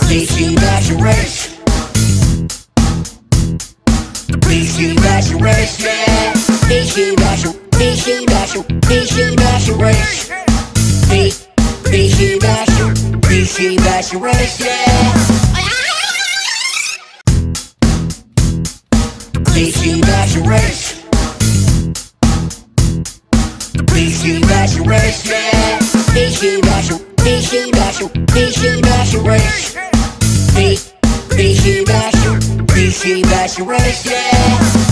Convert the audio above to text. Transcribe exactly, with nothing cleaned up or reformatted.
P C Master Race. P C Master Race, yeah. P C Master, P C Master, P C Master Race. P, PC Master, P C Master Race, yeah. P C Master Race. P C Master Race, yeah. P C Master, P C Master, P C Master Race. P, PC Master, P C Master Race, yeah.